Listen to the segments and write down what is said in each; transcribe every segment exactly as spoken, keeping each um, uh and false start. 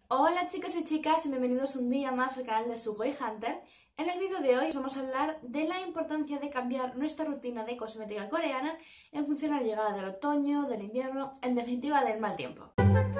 Hola chicos y chicas y bienvenidos un día más al canal de Sugoi Hunter. En el vídeo de hoy os vamos a hablar de la importancia de cambiar nuestra rutina de cosmética coreana en función a la llegada del otoño, del invierno, en definitiva del mal tiempo.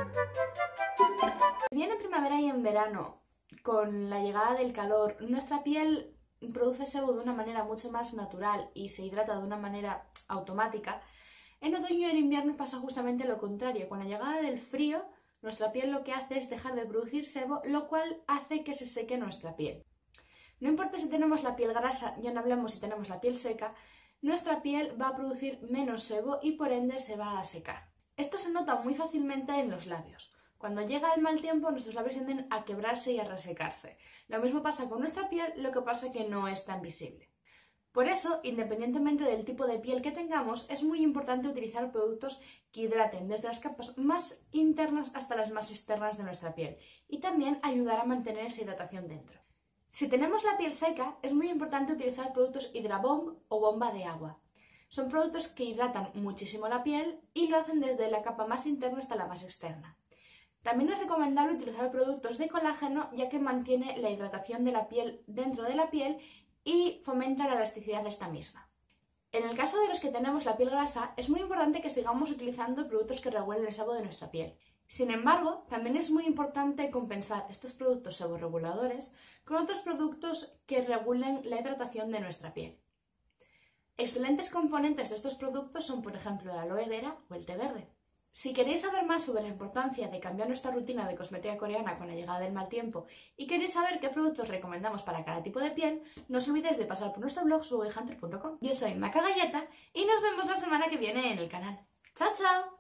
Si bien en primavera y en verano, con la llegada del calor, nuestra piel produce sebo de una manera mucho más natural y se hidrata de una manera automática, en otoño y en invierno pasa justamente lo contrario. Con la llegada del frío, nuestra piel lo que hace es dejar de producir sebo, lo cual hace que se seque nuestra piel. No importa si tenemos la piel grasa, ya no hablamos si tenemos la piel seca, nuestra piel va a producir menos sebo y por ende se va a secar. Esto se nota muy fácilmente en los labios. Cuando llega el mal tiempo, nuestros labios tienden a quebrarse y a resecarse. Lo mismo pasa con nuestra piel, lo que pasa que no es tan visible. Por eso, independientemente del tipo de piel que tengamos, es muy importante utilizar productos que hidraten desde las capas más internas hasta las más externas de nuestra piel y también ayudar a mantener esa hidratación dentro. Si tenemos la piel seca, es muy importante utilizar productos Hydra-Bomb o bomba de agua. Son productos que hidratan muchísimo la piel y lo hacen desde la capa más interna hasta la más externa. También es recomendable utilizar productos de colágeno, ya que mantiene la hidratación de la piel dentro de la piel y fomenta la elasticidad de esta misma. En el caso de los que tenemos la piel grasa, es muy importante que sigamos utilizando productos que regulen el sebo de nuestra piel. Sin embargo, también es muy importante compensar estos productos seborreguladores con otros productos que regulen la hidratación de nuestra piel. Excelentes componentes de estos productos son, por ejemplo, la aloe vera o el té verde. Si queréis saber más sobre la importancia de cambiar nuestra rutina de cosmética coreana con la llegada del mal tiempo y queréis saber qué productos recomendamos para cada tipo de piel, no os olvidéis de pasar por nuestro blog sugoi hunter punto com. Yo soy Maca Galleta y nos vemos la semana que viene en el canal. ¡Chao, chao!